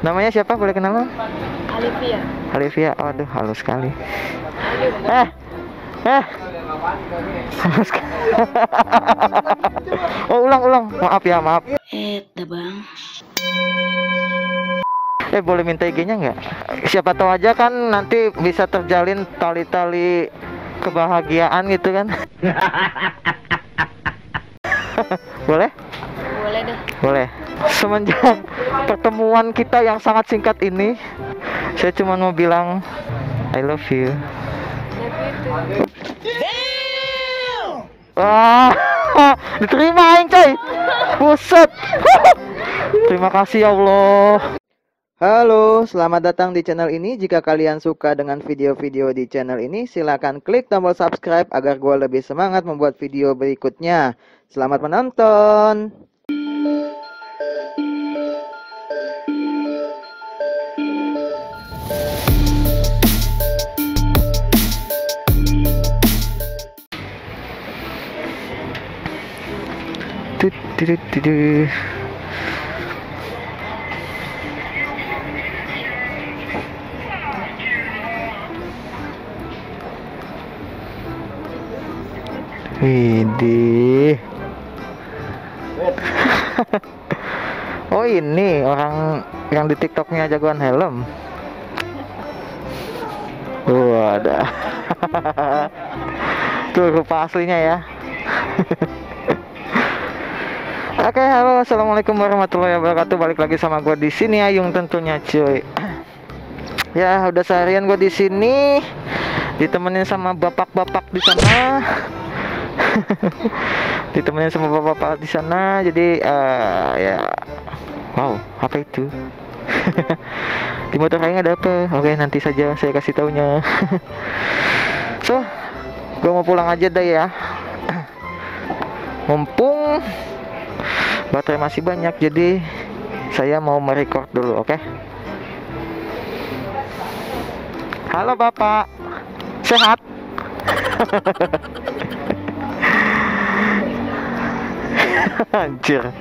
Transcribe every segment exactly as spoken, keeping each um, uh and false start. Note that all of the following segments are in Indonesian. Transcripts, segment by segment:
Namanya siapa? Boleh kenalan? Alivia. Alivia. Waduh, halus sekali. Eh, eh. Halus sekali. Oh, ulang, ulang. Maaf ya, maaf. Eh, dah bang. Eh, boleh minta I G-nya nggak? Siapa tahu aja kan nanti bisa terjalin tali-tali kebahagiaan gitu kan? Boleh? Boleh deh. Boleh. Semenjak pertemuan kita yang sangat singkat ini, saya cuma mau bilang I love you. Wah, diterima aing coy. Buset. Terima kasih ya Allah. Halo, selamat datang di channel ini. Jika kalian suka dengan video-video di channel ini, silakan klik tombol subscribe agar gue lebih semangat membuat video berikutnya. Selamat menonton. Tut, tut, tut, tut. Widih. Oh, ini orang yang di TikToknya jagoan helm. Wadah. Tuh rupa aslinya ya. Oke, halo, assalamualaikum warahmatullahi wabarakatuh. Balik lagi sama gue di sini Ayung tentunya, cuy. Ya, udah seharian gue di sini, ditemenin sama bapak-bapak di sana. Ditemenin sama bapak-bapak di sana. Jadi uh, ya, wow, apa itu? Di motor kayaknya ada apa? Oke, nanti saja saya kasih taunya. So, gue mau pulang aja deh ya. Mumpung baterai masih banyak, jadi saya mau merecord dulu, oke? Halo Bapak, sehat? Anjir.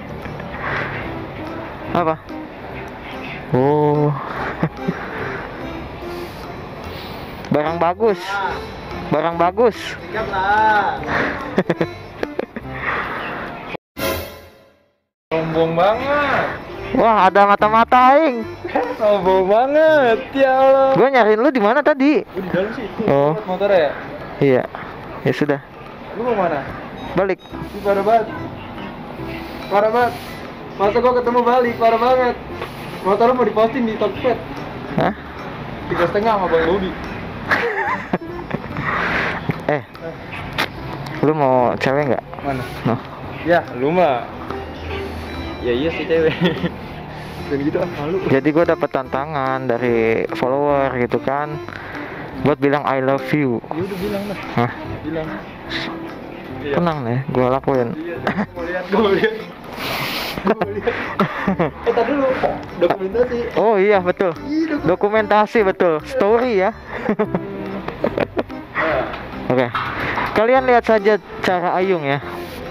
Apa? Oh. Barang bagus. Barang bagus. Siap lah. Sombong banget. Wah, ada mata-mata aing. Sombong banget. Ya Allah. Gue nyariin lu di mana tadi? Di dalam sih. Oh. Motor ya? Iya. Ya sudah. Lu mau mana? Balik. Ih, parah banget. Parah banget. Masa gua ketemu balik, parah banget. Motor lu mau diposting di Tokped. Hah? Tiga setengah sama Bang Bobi. Eh. Lu mau cewek nggak? Mana? Noh. Ya, lu mah. Ya iya sih cewek. Dan gitu ah, malu. Jadi gue dapet tantangan dari follower gitu kan, buat bilang I love you. Ya udah bilang lah. Hah? Bilang. Iya. Tenang nih, gue lakuin. Iya, mau lihat, mau lihat. Mau lihat. Eh, tadi dulu dokumentasi. Oh iya betul. Ih, doku- Dokumentasi betul. Story ya. Oke. Kalian lihat saja cara Ayung ya.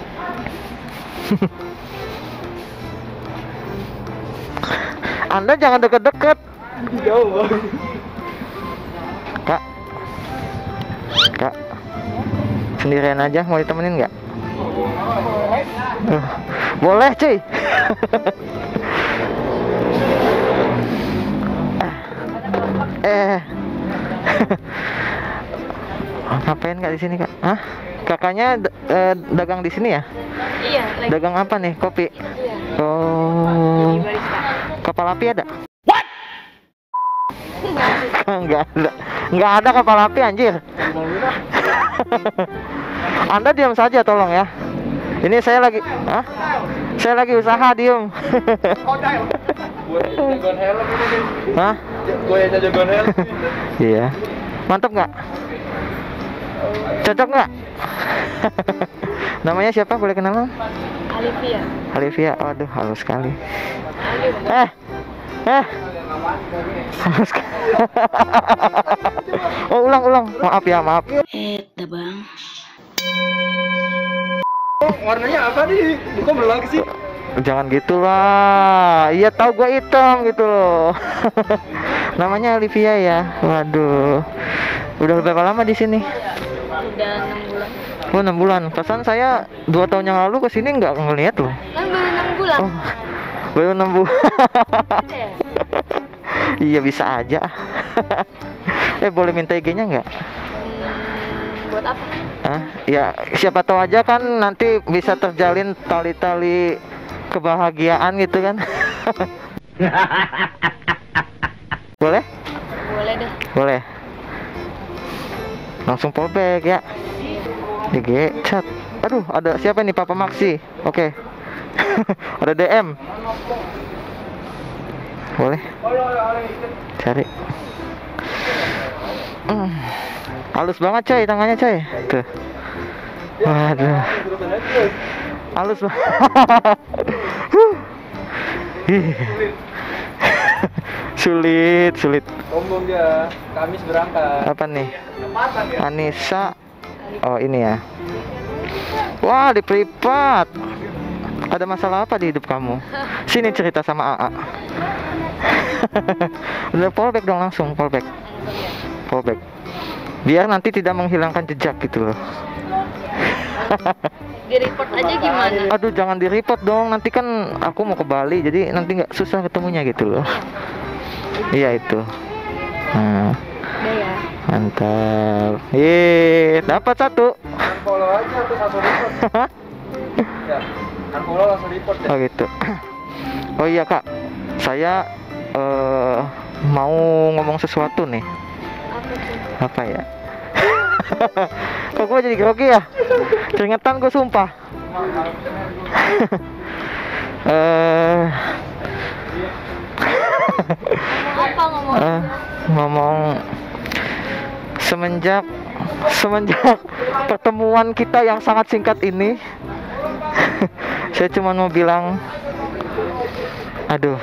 Anda jangan deket-deket. Jauh banget. Kak. Kak. Sendirian aja, mau ditemenin nggak? Uh, boleh cuy. Eh. Ngapain Kak di sini Kak? Hah? Kakaknya eh, dagang di sini ya? Iya, lagi. Dagang apa nih? Kopi? Iya. Oh. Jadi barista. Kapal api ada? What? Enggak ada. Enggak ada kapal api anjir. Anda diam saja tolong ya. Ini saya lagi, hah? Saya lagi usaha, diem. Buat jagoan helm ini nih. Hah? Gue yang jagoan helm. Iya. Mantap nggak? Cocok nggak? Namanya siapa? Boleh kenalan? Alivia. Alivia. Waduh, halus sekali. Alivia. Eh, eh. Halus sekali. Oh, ulang, ulang. Maaf ya, maaf. Eh, dah bang. Oh, warnanya apa nih? Bukan belang sih. Jangan gitulah. Iya tahu gua hitam gitu loh. Namanya Olivia ya. Waduh. Udah berapa lama di sini? Udah enam bulan. Oh, enam bulan. Perasaan saya dua tahun yang lalu ke sini nggak ngeliat loh. Kan baru enam bulan. Oh, baru enam bulan. Ya? Iya bisa aja. Eh boleh minta I G-nya nggak? Hmm, buat apa? Hah? Ya siapa tahu aja kan nanti bisa terjalin tali-tali kebahagiaan gitu kan. Boleh? Boleh deh. Boleh. Langsung fallback ya. D G chat. Aduh, ada siapa nih? Papa Maxi. Oke. Ada D M. Boleh. Cari. Hmm. Halus banget coy tangannya coy. Tuh. Waduh. Halus banget. Sulit, sulit. Sombong dia. Kamis berangkat. Apa nih? Anissa. Oh, ini ya. Wah, di privat. Ada masalah apa di hidup kamu? Sini cerita sama A A. Udah fallback dong, langsung fallback. Fallback. Biar nanti tidak menghilangkan jejak gitu loh. Di report aja gimana? Aduh, jangan di report dong. Nanti kan aku mau ke Bali, jadi nanti nggak susah ketemunya gitu loh. Iya itu. Nah, Udah ya. mantap. Yeay, dapat satu. Unfollow aja tuh satu report. Ya, unfollow langsung report ya. Oh gitu. Oh iya kak, saya eh, mau ngomong sesuatu nih. Apa tuh? Apa ya? Kok gue jadi grogi ya? Keringetan gue sumpah. Eh, Apa ngomong? eh, ngomong semenjak semenjak pertemuan kita yang sangat singkat ini, saya cuma mau bilang, aduh,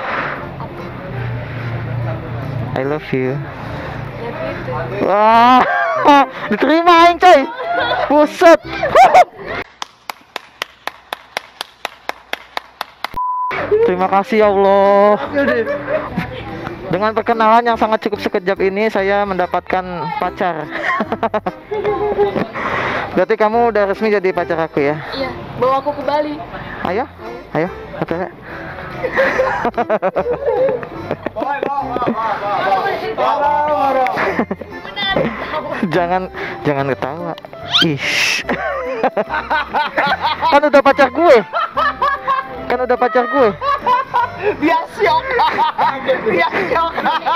I love you. Ya gitu. Wah, diterimain coy. Buset. Terima kasih ya Allah. Dengan perkenalan yang sangat cukup sekejap ini, saya mendapatkan pacar. Berarti kamu udah resmi jadi pacar aku ya? Iya, bawa aku ke Bali. Ayo, ayo, oke. Jangan, jangan ketawa. Ish. Kan udah pacar gue. Kan udah pacar gue. Biasyok. Biasyok.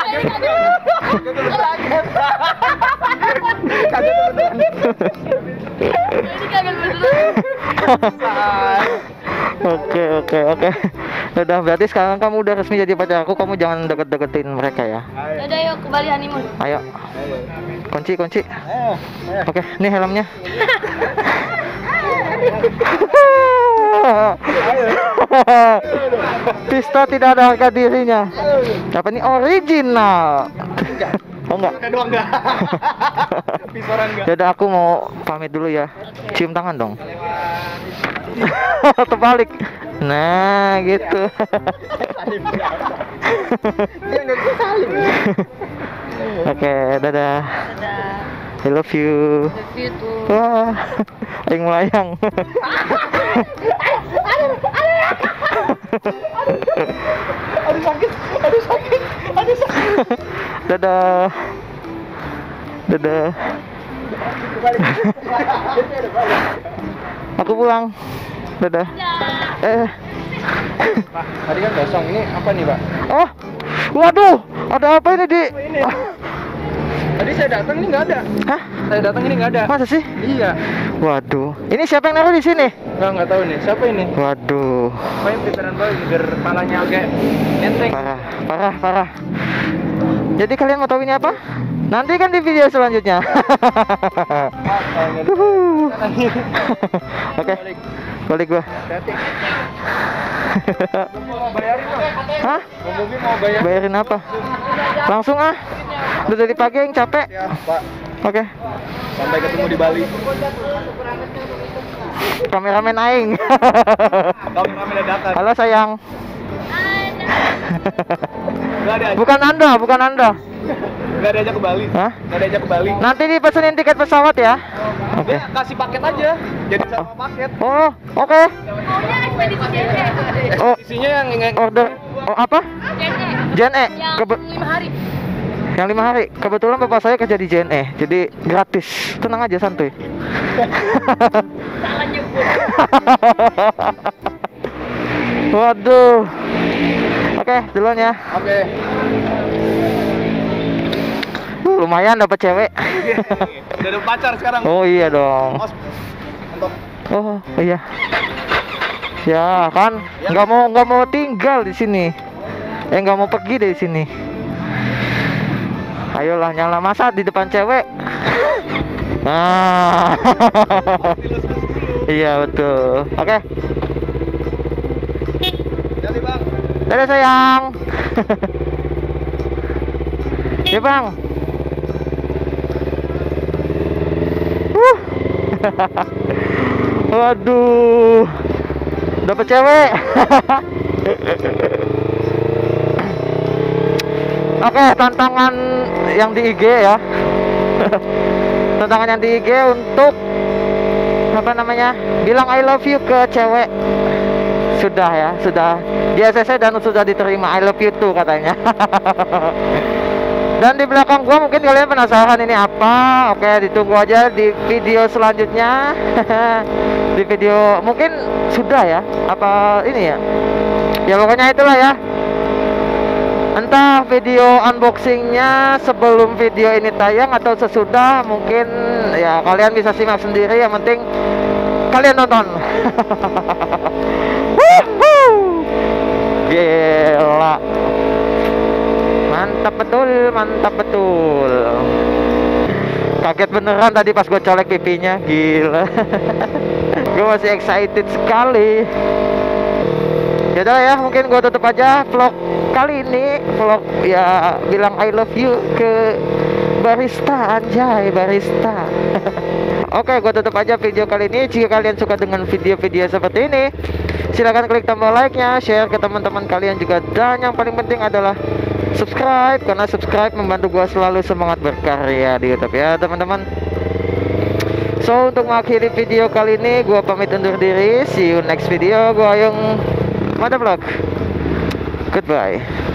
Ini kagak beneran. Oke, oke, oke. Udah, berarti sekarang kamu udah resmi jadi pacar aku. Kamu jangan deket-deketin mereka ya. Udah yuk ke Bali honeymoon. Ayo. Kunci, kunci. Oke, ini helmnya. Pista tidak ada harga dirinya. Apa ini original? Oh enggak? Kedua enggak. Pisoran enggak. Yaudah, aku mau pamit dulu ya. Cium tangan dong. Terbalik. Nah, gitu. Dia enggak bisa saling. Oke, dadah. Dadah. I love you. Love you too. Wah, aing melayang. Aduh sakit, aduh sakit, aduh sakit. Dadah. Dadah. Aku pulang. Dadah. Eh. Pak, tadi kan kosong. Ini apa nih, Pak? Oh. Waduh, ada apa ini, Di? Ini. Tadi saya datang ini nggak ada. Hah? Saya datang ini nggak ada. Masa sih? Iya. Waduh. Ini siapa yang naruh di sini? Nggak nggak tahu nih. Siapa ini? Waduh. Main pikiran balik biar palanya agak enteng. Parah, parah, parah. Jadi kalian mau tahu ini apa? Nanti kan di video selanjutnya. Uhuh. Oke, balik gua. Hati-hati. Mau bayarin Bang? Hah? Ngomongin mau bayar. Bayarin apa? Langsung ah. Udah dari pagi yang capek. Ya, Pak. Oke. Sampai ketemu di Bali. Kameramen aing. Kameramen dadakan. Halo sayang. Enggak ada. Bukan Anda, bukan Anda. Enggak ada aja ke Bali. Hah? Enggak ada aja ke Bali. Nanti dipesenin tiket pesawat ya. Oke. Dia kasih paket aja. Jadi sama paket. Oh, oke. Maunya ekspedisi J N E. Oh, Isinya yang ingin order. Oh, apa? J N E. J N E. Yang Kebe- lima hari. yang lima hari. Kebetulan bapak saya kerja di J N E, jadi gratis. Tenang aja, santuy. Salah nyebut. Waduh. Oke, duluan ya. Oke. Uh, lumayan dapat cewek. Udah ada pacar sekarang. Oh iya dong. Mas, untuk Oh iya. Ya kan, nggak mau nggak mau tinggal di sini. Eh nggak mau pergi dari sini. Ayolah nyala masa di depan cewek. Nah. Iya betul. Oke. jadi bang. Dadah sayang. Ya bang. Uh. Waduh. Dapat cewek. Oke, tantangan yang di I G ya. Tantangan yang di I G untuk apa namanya? Bilang I love you ke cewek. Sudah ya, sudah di A C C dan sudah diterima. I love you too katanya. Dan di belakang gua mungkin kalian penasaran ini apa. Oke, ditunggu aja di video selanjutnya. Di video mungkin sudah ya. Apa ini ya? Ya pokoknya itulah ya. Entah video unboxingnya sebelum video ini tayang atau sesudah, mungkin ya kalian bisa simak sendiri. Yang penting kalian nonton. Wuhuu. Gila. Mantap betul, mantap betul. Kaget beneran tadi pas gue colek pipinya, gila. Gue masih excited sekali. Yaudah ya, mungkin gue tutup aja vlog kali ini. Vlog ya bilang I love you ke barista, anjay barista. Oke, gue tutup aja video kali ini. Jika kalian suka dengan video-video seperti ini, silahkan klik tombol like-nya, share ke teman-teman kalian juga. Dan yang paling penting adalah subscribe, karena subscribe membantu gue selalu semangat berkarya di YouTube ya teman-teman. So untuk mengakhiri video kali ini, gue pamit undur diri. See you next video. Gue Ayung Mother Vlog. Goodbye.